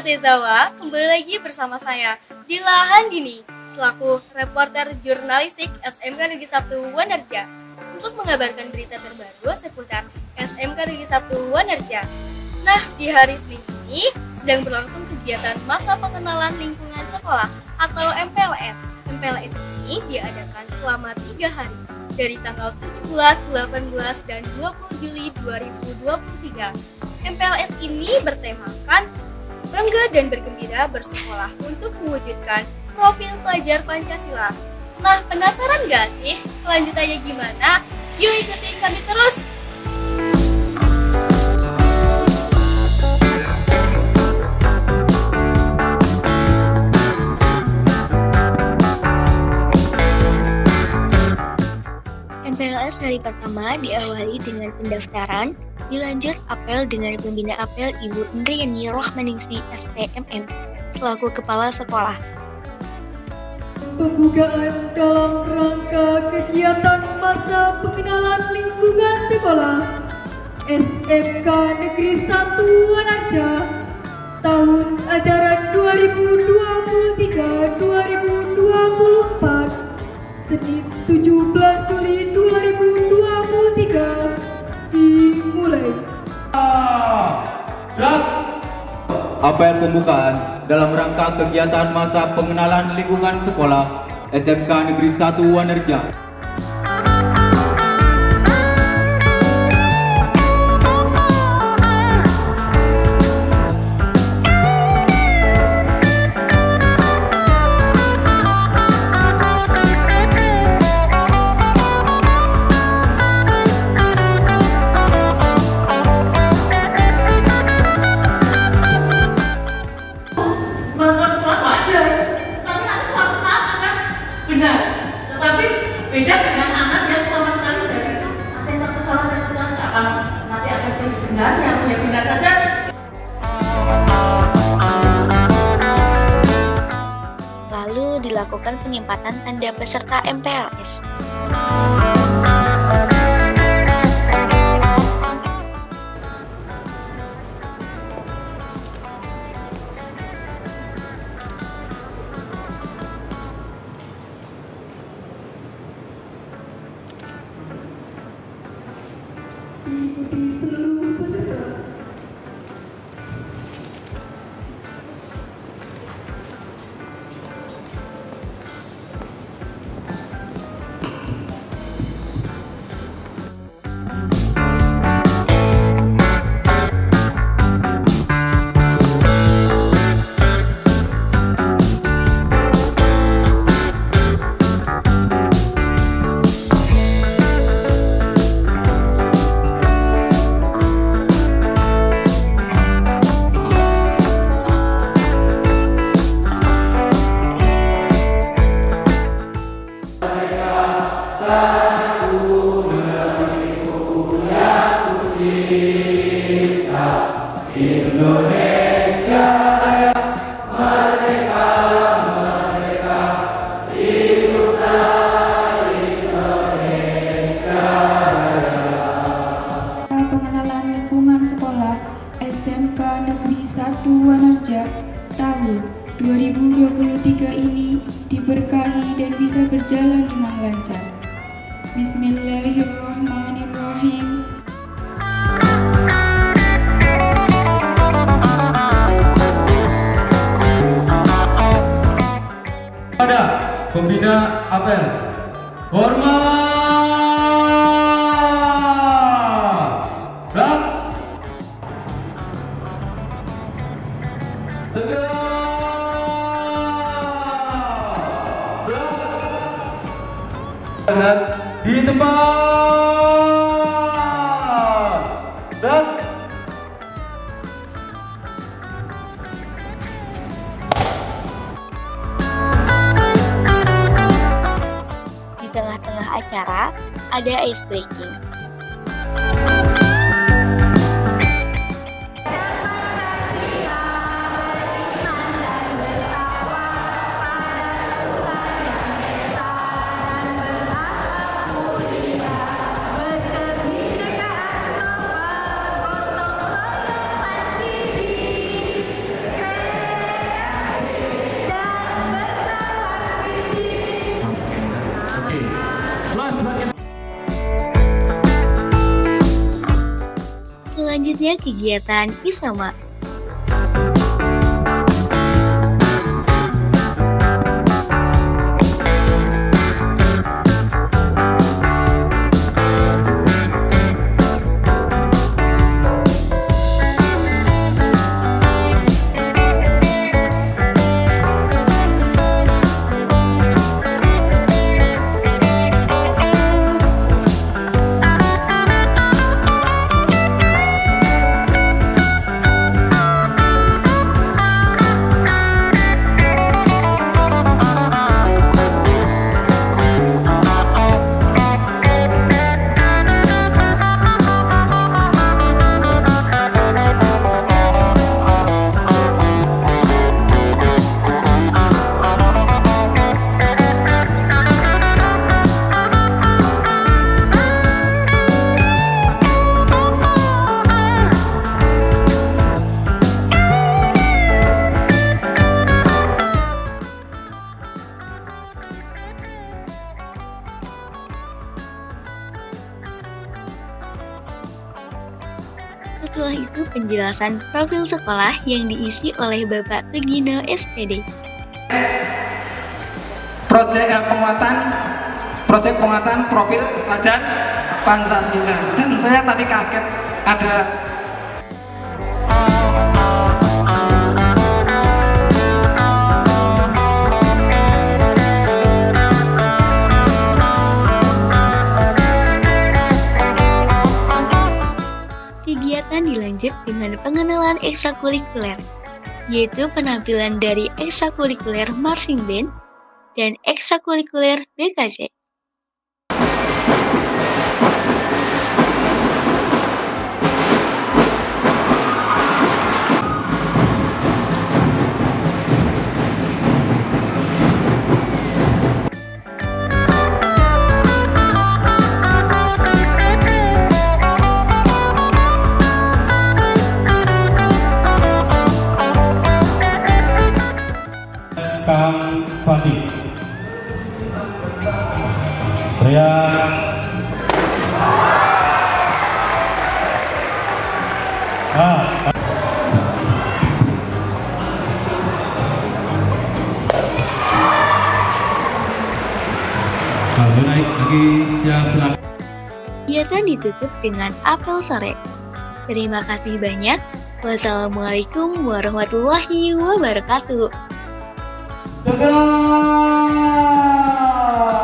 Tezawa, kembali lagi bersama saya Dila Handini selaku reporter jurnalistik SMK Negeri 1 Wanarja untuk mengabarkan berita terbaru seputar SMK Negeri 1 Wanarja. Nah, di hari Senin ini sedang berlangsung kegiatan masa pengenalan lingkungan sekolah atau MPLS. MPLS ini diadakan selama 3 hari dari tanggal 17, 18, dan 20 Juli 2023. MPLS ini bertemakan bangga dan bergembira bersekolah untuk mewujudkan profil pelajar Pancasila. Nah, penasaran gak sih kelanjutannya gimana? Yuk ikuti kami terus! MPLS hari pertama diawali dengan pendaftaran, dilanjut apel dengan pembina apel Ibu Indriani Rohmaningsi SPMM selaku Kepala Sekolah. Pembukaan dalam rangka kegiatan masa pengenalan lingkungan sekolah SMK Negeri 1 Wanarja tahun ajaran 2023-2024 Senin 17 Juli 2023 dimulai. Apel pembukaan dalam rangka kegiatan masa pengenalan lingkungan sekolah SMK Negeri 1 Wanarja. Benar, tetapi beda dengan anak yang sama sekali dari itu saya takut salah satu akan nanti akan jadi benar yang benar saja. Lalu dilakukan penyempatan tanda peserta MPLS. Ikuti seluruh peserta. Indonesia Raya, merdeka, merdeka, hiduplah Indonesia Raya. Pengenalan lingkungan sekolah SMK Negeri 1 Wanarja tahun 2023 ini diberkahi dan bisa berjalan dengan lancar. Bismillahirrahmanirrahim. Pada pembina apel, hormat, gerak, tegak, gerak, di tempat, gerak. Di tengah-tengah acara ada ice breaking. selanjutnya kegiatan Isoma. Setelah itu penjelasan profil sekolah yang diisi oleh Bapak Tegino SPD. Proyek penguatan profil pelajar Pancasila. Dan saya tadi kaget ada Kegiatan dilanjut dengan pengenalan ekstrakurikuler, yaitu penampilan dari ekstrakurikuler marching band dan ekstrakurikuler BKJ. Kang Fatih. Teriak. Lalu naik lagi yang belakang. Kegiatan ditutup dengan apel sore. Terima kasih banyak. Wassalamualaikum warahmatullahi wabarakatuh. Tegak!